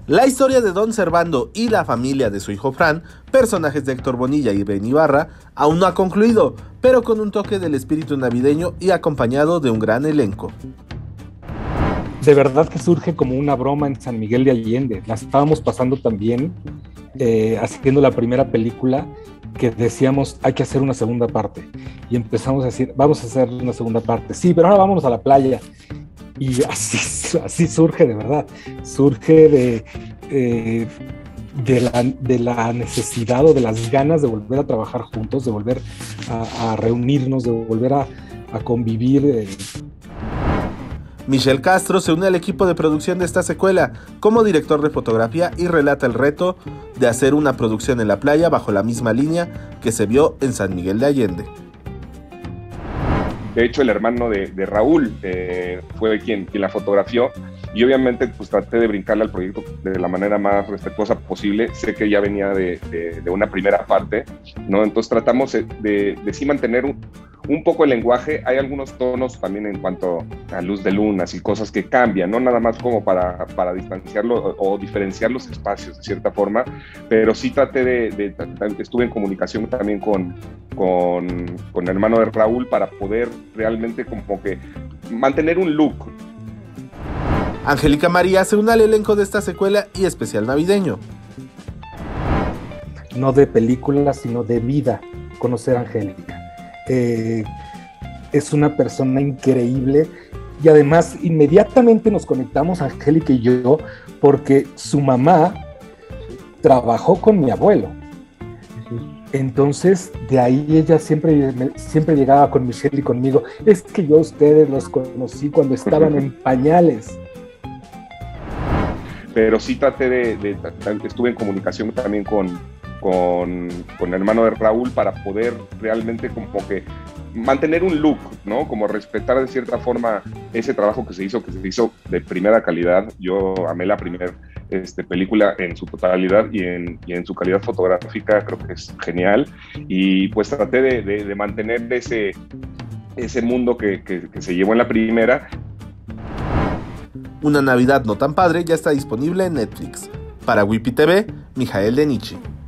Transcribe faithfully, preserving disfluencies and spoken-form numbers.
La historia de Don Servando y la familia de su hijo Fran, personajes de Héctor Bonilla y Ben Ibarra, aún no ha concluido, pero con un toque del espíritu navideño y acompañado de un gran elenco. De verdad que surge como una broma en San Miguel de Allende. La estábamos pasando también, eh, haciendo la primera película, que decíamos, hay que hacer una segunda parte. Y empezamos a decir, vamos a hacer una segunda parte. Sí, pero ahora vámonos a la playa. Y así, así surge, de verdad. Surge de, eh, de, la, de la necesidad o de las ganas de volver a trabajar juntos, de volver a, a reunirnos, de volver a, a convivir. Eh. Michel Castro se une al equipo de producción de esta secuela como director de fotografía y relata el reto de hacer una producción en la playa bajo la misma línea que se vio en San Miguel de Allende. De hecho, el hermano de, de Raúl eh, fue quien, quien la fotografió y obviamente pues traté de brincarle al proyecto de la manera más respetuosa posible. Sé que ya venía de, de, de una primera parte, ¿no? Entonces tratamos de, de, de sí mantener un, un poco el lenguaje. Hay algunos tonos también en cuanto a luz de lunas y cosas que cambian, no nada más como para, para distanciarlo o, o diferenciar los espacios de cierta forma, pero sí traté de, de, de estuve en comunicación también con, con, con el hermano de Raúl para poder realmente como que mantener un look. Angélica María se une al elenco de esta secuela y especial navideño. No de película, sino de vida, conocer a Angélica. Eh, es una persona increíble y además inmediatamente nos conectamos, Angélica y yo, porque su mamá trabajó con mi abuelo. Entonces, de ahí ella siempre, siempre llegaba con Michelle y conmigo. Es que yo a ustedes los conocí cuando estaban en pañales. Pero sí traté de, de, de estuve en comunicación también con, con, con el hermano de Raúl para poder realmente como que mantener un look, ¿no? Como respetar de cierta forma ese trabajo que se hizo, que se hizo de primera calidad. Yo amé la primera este, película en su totalidad y en, y en su calidad fotográfica, creo que es genial. Y pues traté de, de, de mantener ese, ese mundo que, que, que se llevó en la primera. Una Navidad no tan padre ya está disponible en Netflix. Para Wipi T V, Mijael Denichi.